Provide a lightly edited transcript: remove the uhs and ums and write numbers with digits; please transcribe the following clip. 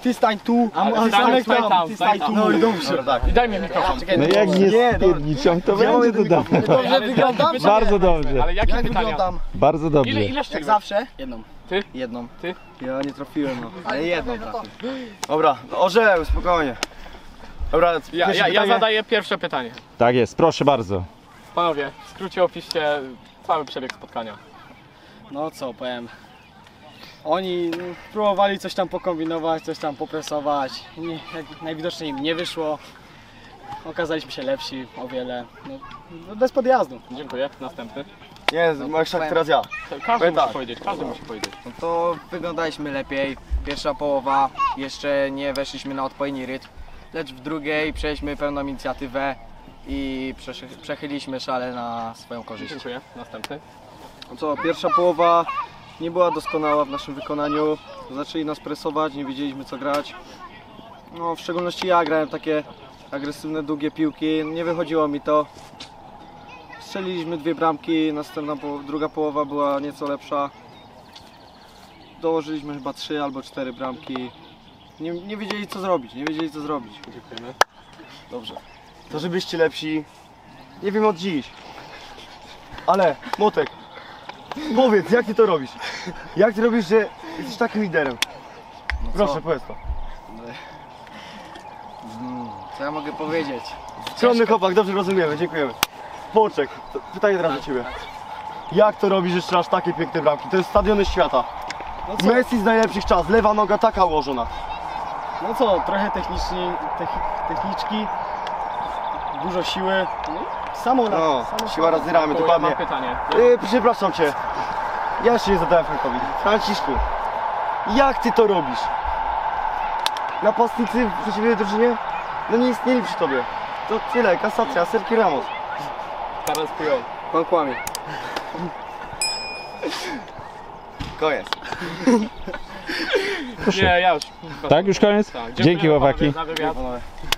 ty stań tu, a stań ty stań tu. No i dobrze. I daj mi mikrofon. No jak nie spierniczą, to będzie to dobrze. Dobrze wyglądam? Bardzo dobrze. Ale jakie Jak pytania? wyglądam? Bardzo dobrze. Ile Jak szczyk? zawsze? Jedną. Ty? Jedną. Ty? Ja nie trafiłem, no. Ale jedną trafiłem. Dobra, orzeł, spokojnie. Dobra, Ja zadaję pierwsze pytanie. Tak jest, proszę bardzo. Panowie, w skrócie opiszcie cały przebieg spotkania. No co powiem. Oni próbowali coś tam pokombinować, coś tam popresować. Najwidoczniej im nie wyszło. Okazaliśmy się lepsi o wiele. No, bez podjazdu. Dziękuję. Następny. nie, masz tak teraz ja. Każdy musi tak. powiedzieć, każdy musi powiedzieć. No to wyglądaliśmy lepiej. Pierwsza połowa jeszcze nie weszliśmy na odpowiedni rytm, lecz w drugiej przejęliśmy pełną inicjatywę i przechyliliśmy szale na swoją korzyść. Dziękuję. Następny. No co, pierwsza połowa nie była doskonała w naszym wykonaniu. Zaczęli nas presować, nie wiedzieliśmy co grać. No, w szczególności ja grałem takie agresywne, długie piłki. Nie wychodziło mi to. Strzeliliśmy 2 bramki, druga połowa była nieco lepsza. Dołożyliśmy chyba 3 albo 4 bramki. Nie wiedzieli co zrobić, Dziękujemy. Dobrze. To żebyście lepsi, nie wiem od dziś. Ale, Motek, powiedz, jak ty to robisz? Jak ty robisz, że jesteś takim liderem? Proszę, powiedz to. Co ja mogę powiedzieć? Skromny chłopak, dobrze rozumiemy, dziękujemy. Poczek, pytanie teraz do ciebie. Jak to robisz, że strzelasz takie piękne bramki? To jest stadiony świata. Messi z najlepszych czas, lewa noga taka ułożona. No co, trochę techniczki, dużo siły. Samo Siła razy ramy, Ja dokładnie. mam pytanie. Przepraszam cię. Ja jeszcze nie zadałem Frankowi. Franciszku, jak ty to robisz? Napastnicy w przeciwnej drużynie? No nie istnieli przy tobie. To tyle, kasacja, Sergio Ramos. Teraz Pujol. Pan kłamie. Koniec. Nie, ja już. Tak, już koniec? Tak, dziękuję Dzięki, chłopaki. panowie za wywiad.